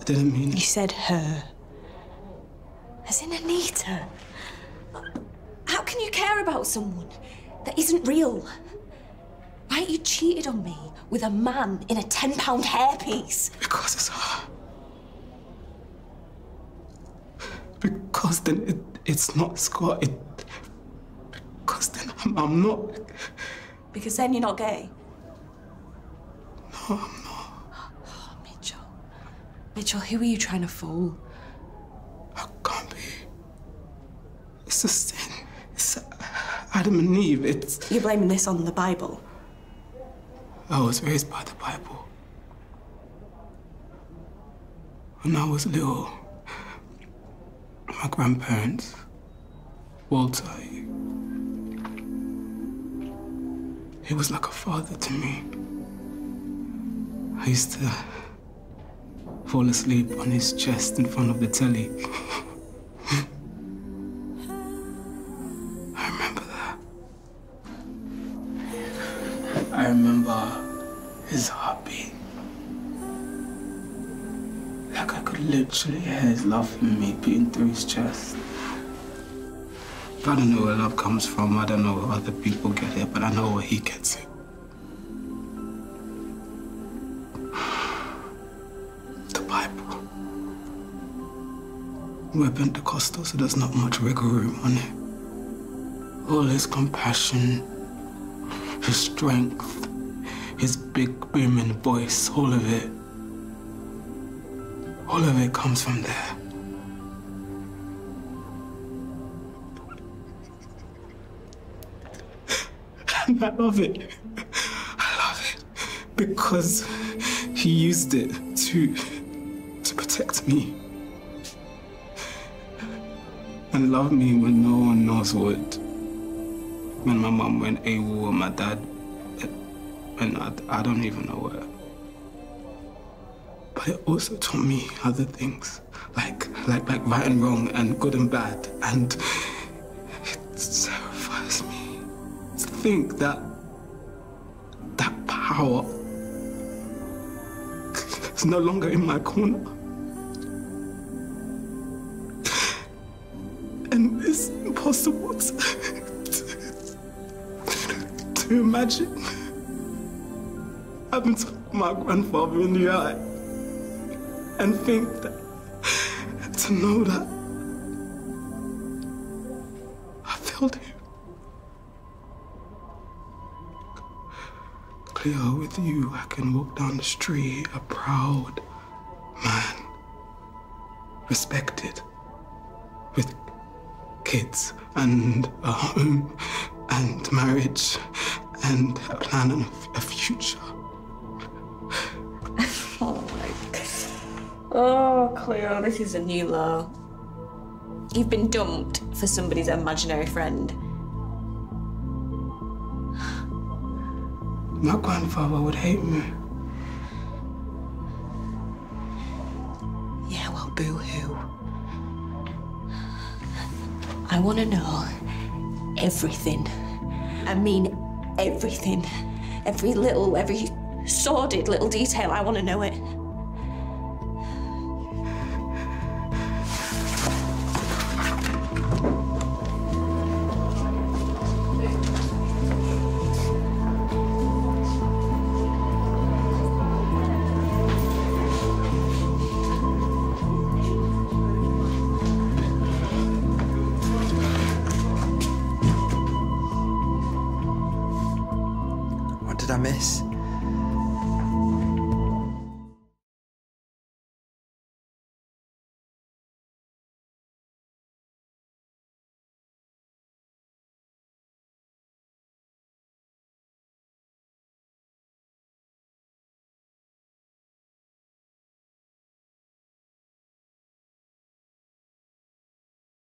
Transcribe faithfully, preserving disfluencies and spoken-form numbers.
didn't mean it. You said her. As in Anita. How can you care about someone that isn't real? Right, you cheated on me with a man in a ten pound hairpiece. Because it's her. Because then it, it's not Scott. It, because then I'm, I'm not. Because then you're not gay? No, I'm not. Oh, Mitchell. Mitchell, who are you trying to fool? I can't be. It's a sin. It's Adam and Eve. It's... You're blaming this on the Bible? I was raised by the Bible. When I was little, my grandparents, Walter, he, he was like a father to me. I used to fall asleep on his chest in front of the telly. I remember that. I remember his heartbeat. Like I could literally hear his love for me beating through his chest. I don't know where love comes from, I don't know how other people get it, but I know where he gets it. The Bible. We're Pentecostal, so there's not much wiggle room on it. All his compassion, his strength, his big booming voice, all of it. All of it comes from there. And I love it. I love it. Because he used it to, to protect me. And love me when no one else would. When my mom went AWOL and my dad, and I, I don't even know where. But it also taught me other things, like like like right and wrong and good and bad, and it terrifies me to think that that power is no longer in my corner, and it's impossible to, to, to imagine having to look my grandfather in the eye. And think that, to know that I failed him. Cleo, with you, I can walk down the street a proud man, respected, with kids and a home and marriage and a plan and a future. Oh my God. Oh, Cleo, this is a new low. You've been dumped for somebody's imaginary friend. My grandfather would hate me. Yeah, well, boo-hoo. I want to know everything. I mean everything. Every little, every sordid little detail, I want to know it. What did I miss?